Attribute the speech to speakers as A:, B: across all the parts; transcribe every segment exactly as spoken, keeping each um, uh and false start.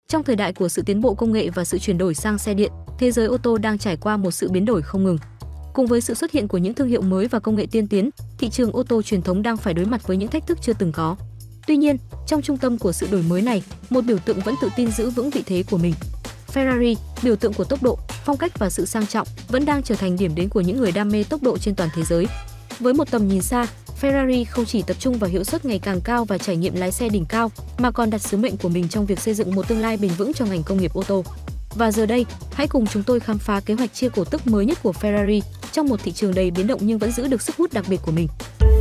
A: Trong thời đại của sự tiến bộ công nghệ và sự chuyển đổi sang xe điện, thế giới ô tô đang trải qua một sự biến đổi không ngừng. Cùng với sự xuất hiện của những thương hiệu mới và công nghệ tiên tiến, thị trường ô tô truyền thống đang phải đối mặt với những thách thức chưa từng có. Tuy nhiên, trong trung tâm của sự đổi mới này, một biểu tượng vẫn tự tin giữ vững vị thế của mình. Ferrari, biểu tượng của tốc độ, phong cách và sự sang trọng, vẫn đang trở thành điểm đến của những người đam mê tốc độ trên toàn thế giới. Với một tầm nhìn xa, Ferrari không chỉ tập trung vào hiệu suất ngày càng cao và trải nghiệm lái xe đỉnh cao, mà còn đặt sứ mệnh của mình trong việc xây dựng một tương lai bền vững cho ngành công nghiệp ô tô. Và giờ đây, hãy cùng chúng tôi khám phá kế hoạch chia cổ tức mới nhất của Ferrari trong một thị trường đầy biến động nhưng vẫn giữ được sức hút đặc biệt của mình.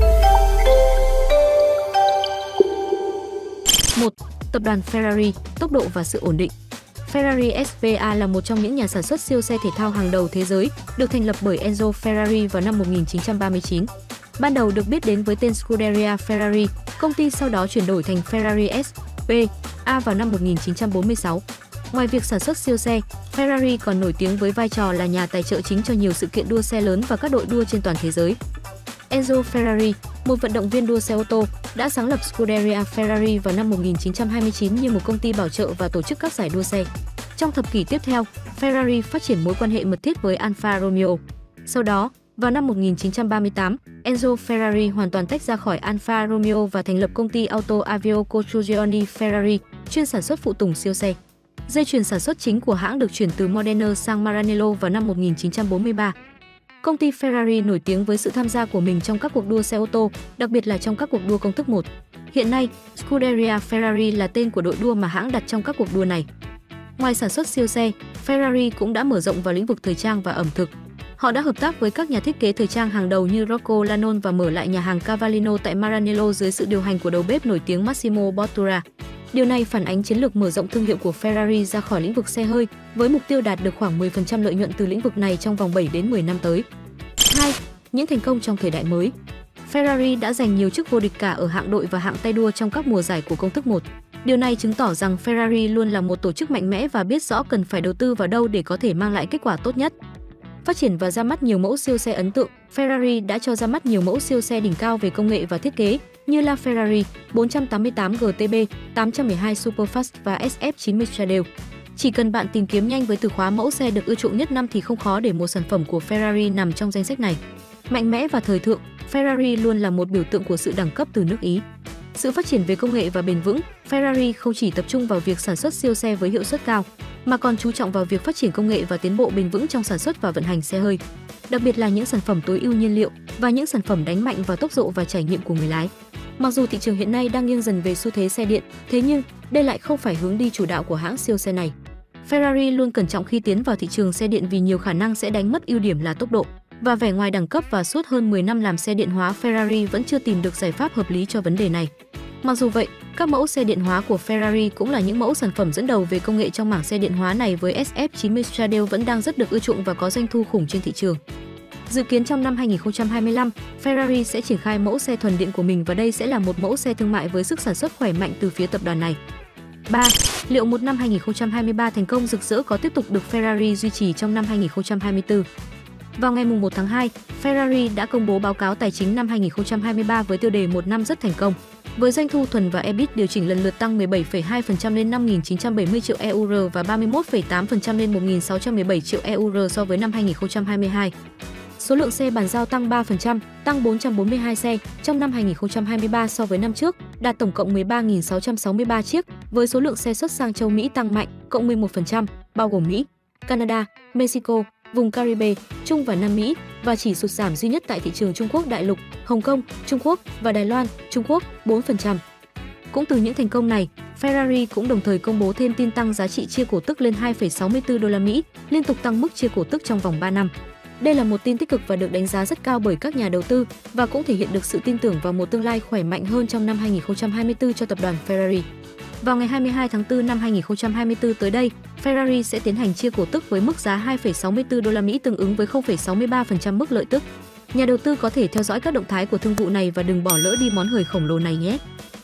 A: một. Tập đoàn Ferrari, tốc độ và sự ổn định. Ferrari ét pê a là một trong những nhà sản xuất siêu xe thể thao hàng đầu thế giới, được thành lập bởi Enzo Ferrari vào năm một nghìn chín trăm ba mươi chín. Ban đầu được biết đến với tên Scuderia Ferrari, công ty sau đó chuyển đổi thành Ferrari ét pê a vào năm một nghìn chín trăm bốn mươi sáu. Ngoài việc sản xuất siêu xe, Ferrari còn nổi tiếng với vai trò là nhà tài trợ chính cho nhiều sự kiện đua xe lớn và các đội đua trên toàn thế giới. Enzo Ferrari, một vận động viên đua xe ô tô, đã sáng lập Scuderia Ferrari vào năm một nghìn chín trăm hai mươi chín như một công ty bảo trợ và tổ chức các giải đua xe. Trong thập kỷ tiếp theo, Ferrari phát triển mối quan hệ mật thiết với Alfa Romeo. Sau đó, vào năm một nghìn chín trăm ba mươi tám, Enzo Ferrari hoàn toàn tách ra khỏi Alfa Romeo và thành lập công ty Auto Avio Costruzioni Ferrari, chuyên sản xuất phụ tùng siêu xe. Dây chuyền sản xuất chính của hãng được chuyển từ Modena sang Maranello vào năm một nghìn chín trăm bốn mươi ba. Công ty Ferrari nổi tiếng với sự tham gia của mình trong các cuộc đua xe ô tô, đặc biệt là trong các cuộc đua công thức một. Hiện nay, Scuderia Ferrari là tên của đội đua mà hãng đặt trong các cuộc đua này. Ngoài sản xuất siêu xe, Ferrari cũng đã mở rộng vào lĩnh vực thời trang và ẩm thực. Họ đã hợp tác với các nhà thiết kế thời trang hàng đầu như Rocco Lanon và mở lại nhà hàng Cavallino tại Maranello dưới sự điều hành của đầu bếp nổi tiếng Massimo Bottura. Điều này phản ánh chiến lược mở rộng thương hiệu của Ferrari ra khỏi lĩnh vực xe hơi, với mục tiêu đạt được khoảng mười phần trăm lợi nhuận từ lĩnh vực này trong vòng bảy đến mười năm tới. hai. Những thành công trong thời đại mới. Ferrari đã giành nhiều chức vô địch cả ở hạng đội và hạng tay đua trong các mùa giải của công thức một. Điều này chứng tỏ rằng Ferrari luôn là một tổ chức mạnh mẽ và biết rõ cần phải đầu tư vào đâu để có thể mang lại kết quả tốt nhất. Phát triển và ra mắt nhiều mẫu siêu xe ấn tượng, Ferrari đã cho ra mắt nhiều mẫu siêu xe đỉnh cao về công nghệ và thiết kế như LaFerrari bốn trăm tám mươi tám G T B, tám trăm mười hai Superfast và S F chín mươi Stradale. Chỉ cần bạn tìm kiếm nhanh với từ khóa mẫu xe được ưa chuộng nhất năm thì không khó để một sản phẩm của Ferrari nằm trong danh sách này. Mạnh mẽ và thời thượng, Ferrari luôn là một biểu tượng của sự đẳng cấp từ nước Ý. Sự phát triển về công nghệ và bền vững, Ferrari không chỉ tập trung vào việc sản xuất siêu xe với hiệu suất cao, mà còn chú trọng vào việc phát triển công nghệ và tiến bộ bền vững trong sản xuất và vận hành xe hơi. Đặc biệt là những sản phẩm tối ưu nhiên liệu và những sản phẩm đánh mạnh vào tốc độ và trải nghiệm của người lái. Mặc dù thị trường hiện nay đang nghiêng dần về xu thế xe điện, thế nhưng đây lại không phải hướng đi chủ đạo của hãng siêu xe này. Ferrari luôn cẩn trọng khi tiến vào thị trường xe điện vì nhiều khả năng sẽ đánh mất ưu điểm là tốc độ và vẻ ngoài đẳng cấp, và suốt hơn mười năm làm xe điện hóa, Ferrari vẫn chưa tìm được giải pháp hợp lý cho vấn đề này. Mặc dù vậy, các mẫu xe điện hóa của Ferrari cũng là những mẫu sản phẩm dẫn đầu về công nghệ trong mảng xe điện hóa này, với S F chín mươi Stradale vẫn đang rất được ưa chuộng và có doanh thu khủng trên thị trường. Dự kiến trong năm hai nghìn không trăm hai mươi lăm, Ferrari sẽ triển khai mẫu xe thuần điện của mình và đây sẽ là một mẫu xe thương mại với sức sản xuất khỏe mạnh từ phía tập đoàn này. ba. Liệu một năm hai nghìn không trăm hai mươi ba thành công rực rỡ có tiếp tục được Ferrari duy trì trong năm hai nghìn không trăm hai mươi tư? Vào ngày mùng một tháng hai, Ferrari đã công bố báo cáo tài chính năm hai nghìn không trăm hai mươi ba với tiêu đề một năm rất thành công. Với doanh thu thuần và E B I T điều chỉnh lần lượt tăng mười bảy phẩy hai phần trăm lên năm nghìn chín trăm bảy mươi triệu euro và ba mươi mốt phẩy tám phần trăm lên một nghìn sáu trăm mười bảy triệu euro so với năm hai nghìn không trăm hai mươi hai. Số lượng xe bàn giao tăng ba phần trăm, tăng bốn trăm bốn mươi hai xe trong năm hai nghìn không trăm hai mươi ba so với năm trước, đạt tổng cộng mười ba nghìn sáu trăm sáu mươi ba chiếc, với số lượng xe xuất sang châu Mỹ tăng mạnh, cộng mười một phần trăm, bao gồm Mỹ, Canada, Mexico, vùng Caribe, Trung và Nam Mỹ, và chỉ sụt giảm duy nhất tại thị trường Trung Quốc đại lục, Hồng Kông, Trung Quốc và Đài Loan, Trung Quốc, bốn phần trăm. Cũng từ những thành công này, Ferrari cũng đồng thời công bố thêm tin tăng giá trị chia cổ tức lên hai phẩy sáu mươi tư đô la Mỹ, liên tục tăng mức chia cổ tức trong vòng ba năm. Đây là một tin tích cực và được đánh giá rất cao bởi các nhà đầu tư, và cũng thể hiện được sự tin tưởng vào một tương lai khỏe mạnh hơn trong năm hai nghìn không trăm hai mươi tư cho tập đoàn Ferrari. Vào ngày hai mươi hai tháng tư năm hai nghìn không trăm hai mươi tư tới đây, Ferrari sẽ tiến hành chia cổ tức với mức giá hai phẩy sáu mươi tư đô la Mỹ, tương ứng với không phẩy sáu mươi ba phần trăm mức lợi tức. Nhà đầu tư có thể theo dõi các động thái của thương vụ này và đừng bỏ lỡ đi món hời khổng lồ này nhé.